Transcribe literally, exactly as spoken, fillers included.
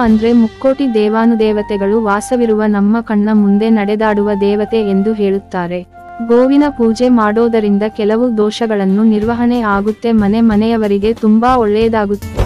ಅಂದ್ರೆ ಮುಕ್ಕೋಟಿ ದೇವಾನುದೇವತೆಗಳು ವಾಸವಿರುವ ನಮ್ಮ ಕಣ್ಣ ಮುಂದೆ ನಡೆದಾಡುವ ದೇವತೆ ಎಂದು ಹೇಳುತ್ತಾರೆ. ಗೋವಿನ ಪೂಜೆ ಮಾಡೋದರಿಂದ ಕೆಲವು ದೋಷಗಳನ್ನು ನಿರ್ವಹಣೆ ಆಗುತ್ತೆ, ಮನೆ ಮನೆಯವರಿಗೆ ತುಂಬಾ ಒಳ್ಳೆಯದಾಗುತ್ತೆ.